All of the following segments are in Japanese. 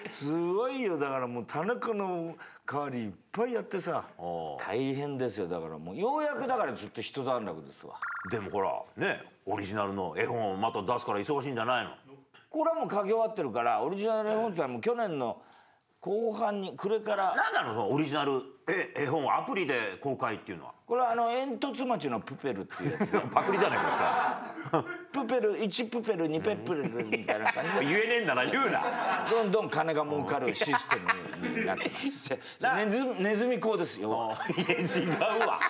すごいよ。だからもう田中の代わりいっぱいやってさ、大変ですよ。だからもうようやくだからちょっと一段落ですわ。 でもほらね、オリジナルの絵本をまた出すから忙しいんじゃないの？ これはもう書き終わってるから、オリジナル絵本ってのはもう去年の後半に暮れから。 何なのそのオリジナル絵本をアプリで公開っていうのは？ これは煙突町のプペルっていうやつでパクリじゃないかさ。 プペル1プペル2ペプルみたいな感じで言えねえんだな、言うな。 どんどん金が儲かるシステムになってますネズミ講ですよ。 いや違うわ。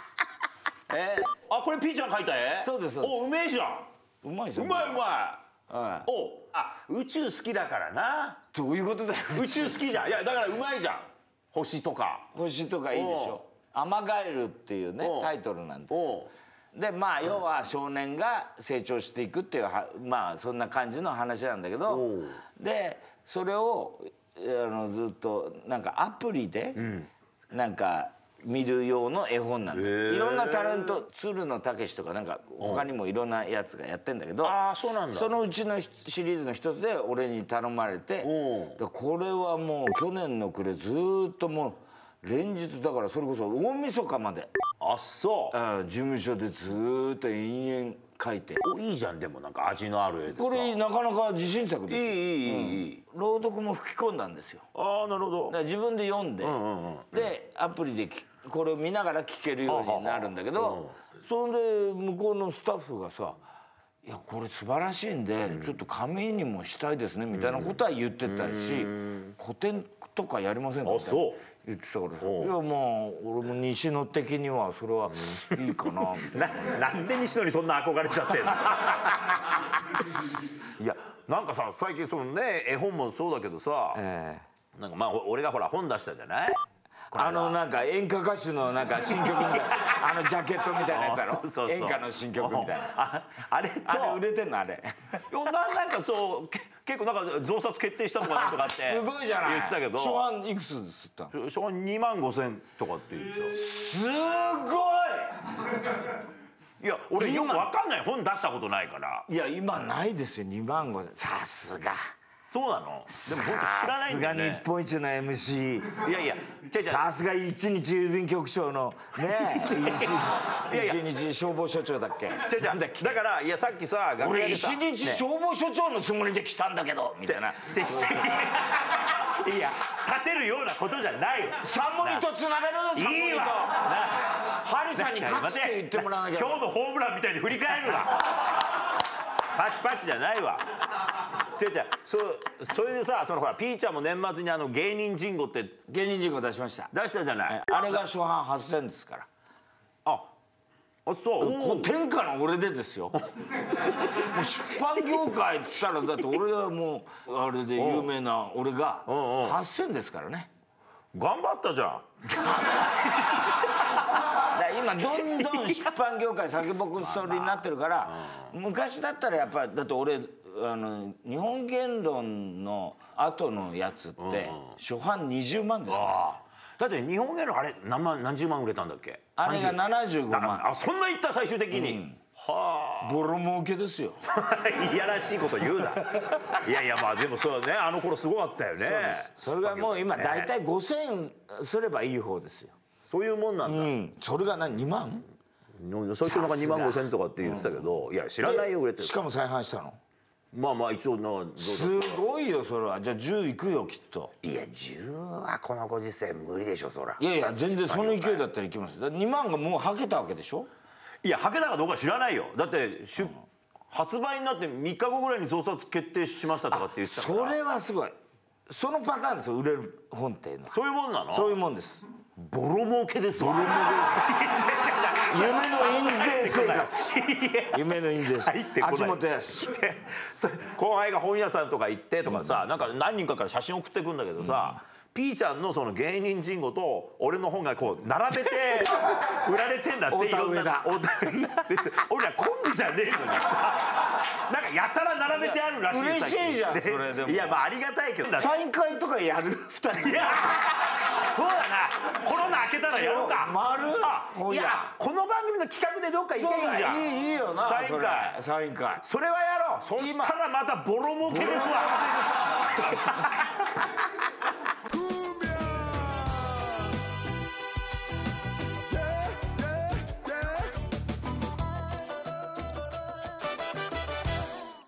あ、これピーちゃん描いた絵？ そうですそうです。 お、うめえじゃん。 うまいですよ。 うまいうまい。 はい。 お、あ、宇宙好きだからな。 どういうことだよ。 宇宙好きじゃん。いやだからうまいじゃん。星とか。 星とかいいでしょ。アマガエルっていうねタイトルなんです。でまあ要は少年が成長していくっていうまあそんな感じの話なんだけど、でそれをずっとなんかアプリでなんか見る用の絵本なんで、いろんなタレント、鶴野武とかなんか他にもいろんなやつがやってんだけど、そのうちのシリーズの一つで俺に頼まれて、これはもう去年の暮れずっともう連日だからそれこそ大晦日まで。 あ、そう。 事務所でずっと延々描いて。 いいじゃん。でもなんか味のある絵でさ。 これなかなか自信作です。 いい。 朗読も吹き込んだんですよ。 ああ、なるほど。 だから自分で読んで、でアプリでこれを見ながら聞けるようになるんだけど、それで向こうのスタッフがさ「いやこれ素晴らしいんでちょっと紙にもしたいですね」みたいなことは言ってたし「古典とかやりませんか?」みたいな言ってたからさ「いやまあ俺も西野的にはそれはいいかな」みたいな。 なんで西野にそんな憧れちゃってんの？いやなんかさ、最近そのね絵本もそうだけどさ、なんかまあ俺がほら本出したじゃない？ なんか演歌歌手のなんか新曲みたいなジャケットみたいなやつだろ。演歌の新曲みたいな。 あれと売れてんのあれ。 なんかそう結構なんか増刷決定したとかなんとかってすごいじゃない。 言ってたけど、 初版いくつですったの？ 初版2万5,000とかって言ってた。 すごい。 いや俺よくわかんない、本出したことないから。 いや今ないですよ2万5,000。さすが。 そうなの？でも本当知らないんだよね。 さすが日本一の MC。 いやいやさすが一日郵便局長のね一日消防署長だっけ。 だからいやさっきさ俺一日消防署長のつもりで来たんだけどみたいな。いや立てるようなことじゃないよ。 サンモニとつなげる。 いいわ。 ハリさんに勝つって言ってもらわなきゃ。 今日のホームランみたいに振り返るわ。パチパチじゃないわ。それでさ、そのほらピーちゃんも年末に芸人ジンゴって芸人ジンゴ出しました。 出したじゃない。 あれが初版8,000ですから。 あ、そう。 天下の俺でですよ。もう出版業界っつったらだって俺はもうあれで有名な俺が8,000ですからね。 頑張ったじゃん。 今どんどん出版業界先細りになってるから、昔だったらやっぱだって俺日本言論の後のやつって初版20万ですから。 だって日本芸能あれ何十万売れたんだっけ？ あれが75万。 あ、そんないった最終的に。はあ。 ボロ儲けですよ。 いやらしいこと言うな。いやいやまあでもそうね、あの頃すごかったよね。 それがもう今大体5,000すればいい方ですよ。 そういうもんなんだ。 それが2万？ 最初なんか2万5,000とかって言ってたけど、いや知らないよ売れてる。 しかも再販したの？ まあまあ一応すごいよそれは。じゃあ10いくよきっと。 いや10はこのご時世無理でしょそら。 いやいや全然その勢いだったらいきます。2万がもうはけたわけでしょ。 いやはけたかどうか知らないよ。だって発売になって3日後ぐらいに増刷決定しましたとかって言ってたから。 それはすごい。そのパターンですよ売れる本っていうのは。 そういうもんなの？そういうもんです。 ボロ儲けですわ。 夢の印税生活。夢の印税生活。秋元康。 後輩が本屋さんとか行ってとかさ、なんか何人かから写真送ってくんだけどさ、ピーちゃんのその芸人ジンゴと俺の本がこう並べて売られてんだって。いろんな別に俺らコンビじゃねえのにさ、なんかやたら並べてあるらしい。 嬉しいじゃんそれでも。 いやまあありがたいけど。 サイン会とかやる2人。 そうだな、コロナ明けたらやるか。 丸。 いやこの番組の企画でどっか行けばいいじゃん。 いいよな。 サイン会。 サイン会。 それはやろう。そしたらまたボロ儲けですわ。